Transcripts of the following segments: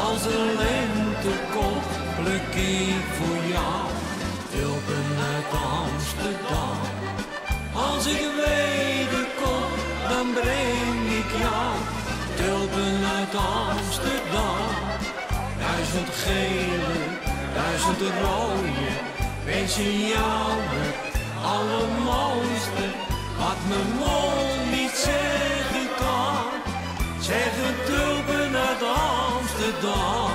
Als de lente komt, pluk ik voor jou tulpen uit Amsterdam. Als ik wederkom, dan breng ik jou tulpen uit Amsterdam. 1000 gele, 1000 rode, wensen jou het allermooiste. Wat mijn mond niet zeggen kan, zeggen tulpen uit Amsterdam.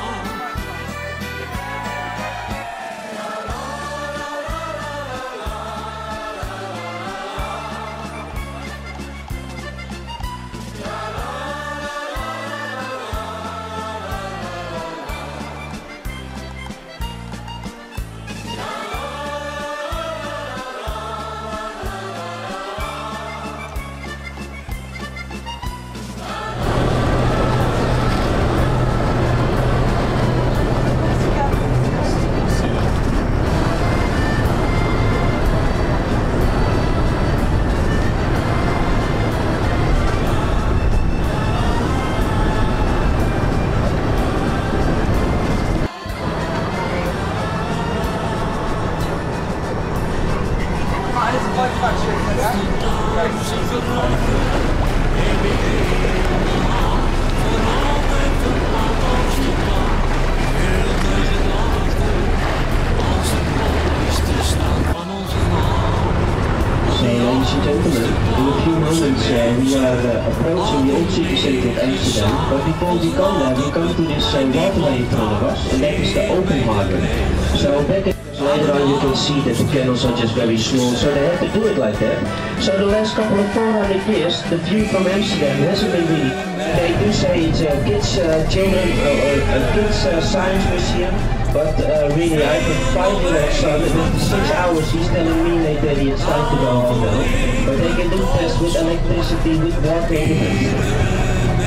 Ladies and gentlemen, in a few moments we are approaching the old city centre of Amsterdam, but before we come there we come to this waterway in front of us, and that is the Open Harbour. So back later on you can see that the canals are just very small, so they have to do it like that. So the last couple of 400 years, the view from Amsterdam hasn't been really. They do say it's a kids, children, or a kids science museum, but really I have a 5-year-old son, and after 6 hours he's telling me that daddy it's time to go home now. But they can do tests with electricity, with water and everything.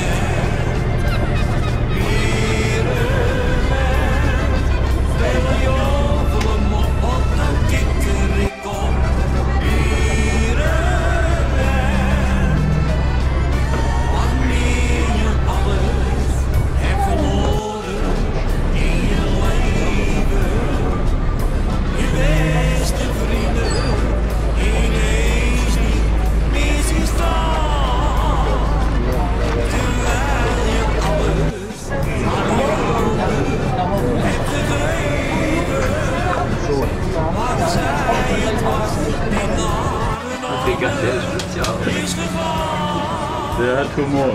Der ist spezial. Der hat Humor.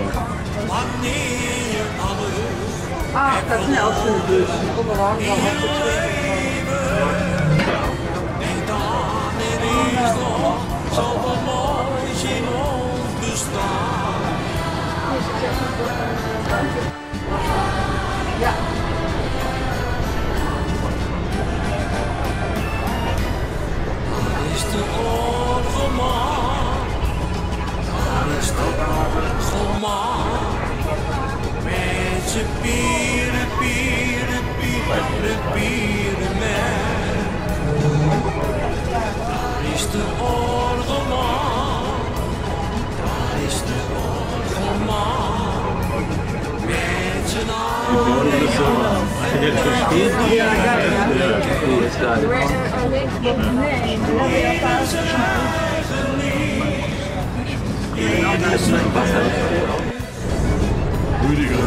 Ah, dat is een Elfste dus. Kom maar aan, dan heb ja. Is de orgelman, daar is de orgelman, met z'n pieren, pieren, pieren, pieren, man. Daar is de orgelman, daar is de orgelman, met z'n allen. Heb je het gespierd? Ja. Cool, is geil. Nee, dat heb je al Rüdiger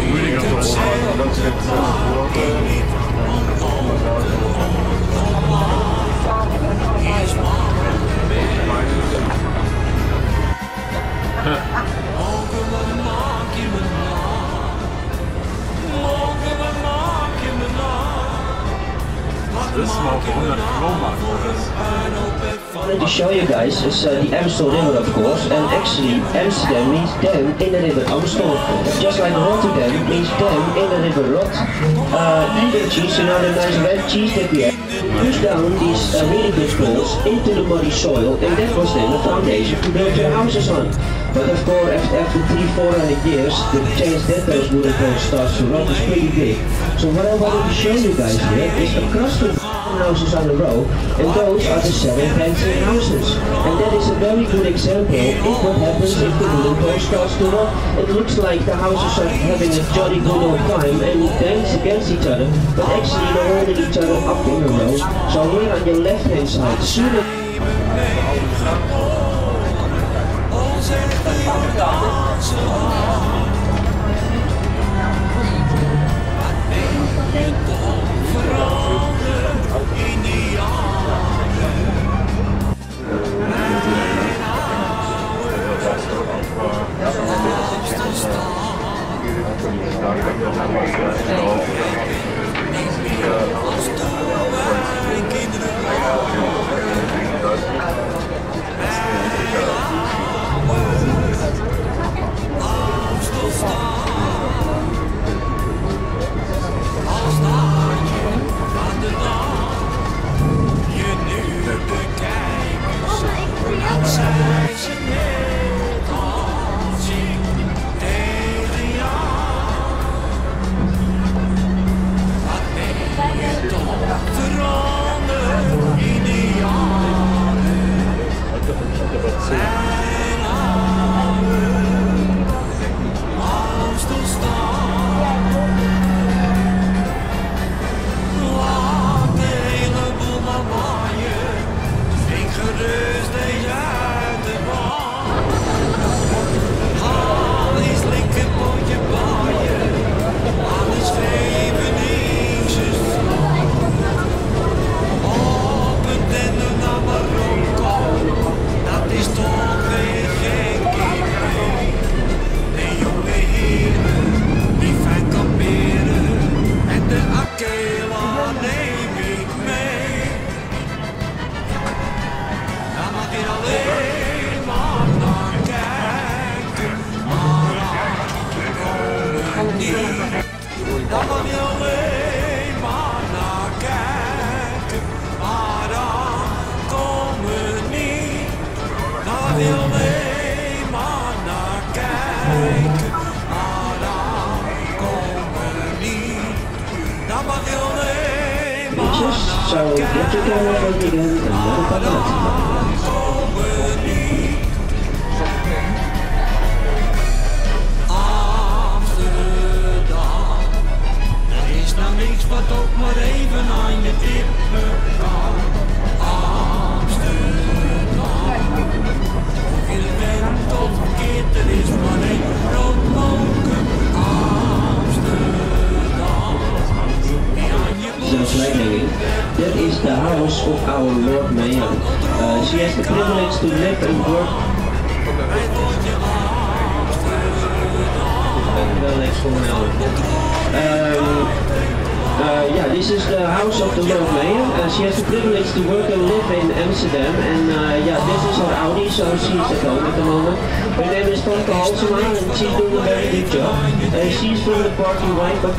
Das ist mal auf 100 Flohmarkt. I wanted to show you guys is the Amstel River, of course, and actually Amsterdam means dam in the river Amstel, just like Rotterdam means dam in the river Rot. Even cheese, another nice red cheese that we have, pushed down these really good balls into the muddy soil, and that was then the foundation to build your houses on. But of course, after 300-400 years, the chance that those wooden balls starts to rot is pretty big. So what I wanted to show you guys here is across the houses on the row, and those are the 7 dancing houses. And that is a very good example of what happens if the wooden pole starts to rock. It looks like the houses are having a jolly good old time and dance against each other, but actually they're holding each other up in a row. So here on your left hand side, soon as Dan mag je alleen maar naar kijken, maar dan komen niet. Dan mag je alleen maar naar kijken, maar dan komen niet. Dan mag je alleen maar naar kijken, maar dan komen niet. Niks wat ook maar even aan je tippen kan. Amsterdam. Of je bent of verkeerd, er is maar één groot moken. Amsterdam. Die aan je that is the house of our Lord Mayor. She has the privilege to live and work. Yeah, this is the house of the Lord Mayor. She has the privilege to work and live in Amsterdam, and yeah, this is her Audi, so she's at home at the moment. Her name is Tonke Halsema, and she's doing a very good job. She's from the party wife, but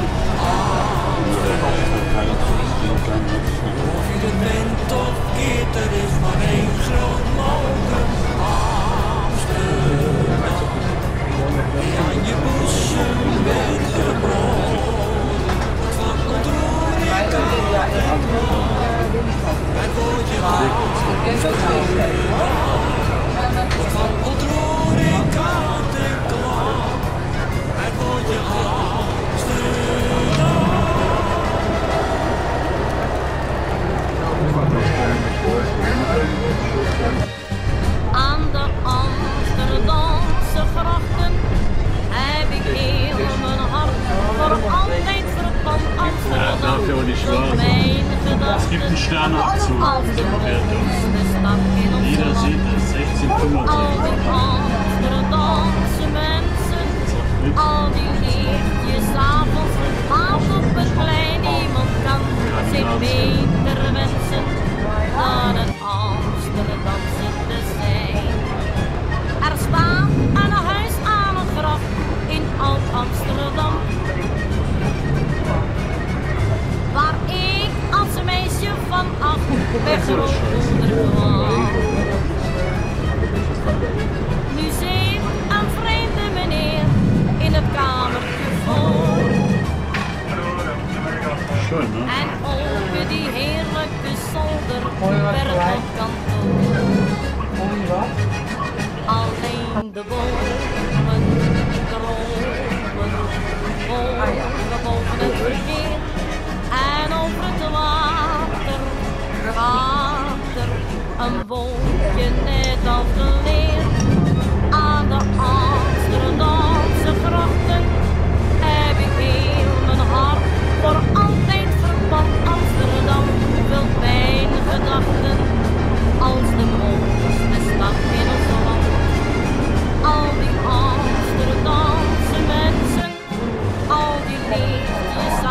er is maar één groot mogen. Amsterdam. Die aan je bossen bent geboren. Van ontroering het woordje van ontroering kant en klant. Het woordje Aan de Amsterdamse grachten heb ik heel mijn hart voor altijd verpand Amsterdam. Mijn gedachten gibt einen Sternabzug. als de mooiste stad in ons Jeder land. sieht es, 16,25. Al die Amsterdamse mensen, al die lichtjes avonds, laat op het plein, niemand kan zich beter wensen dan een Amsterdamse te zijn. Er staat een huis aan het graf in Oud-Amsterdam, waar ik als meisje van 8 bij grootmoeder kwam. Nu zit een vreemde meneer in het kamertje voor. Schön, ne? En over die heerlijke zolder Mooi wat werd gelijk. op kantoor. Hoor je wat? Alleen de bomen dromen boven, boven het verkeer. En over het water gaat er een bootje net als de leer. Aan de Amsterdamse grachten heb ik heel mijn hart voor altijd verband. Amsterdam vult mijn gedachten als de mooiste stad in ons land. Al die Amsterdamse mensen, al die liefdes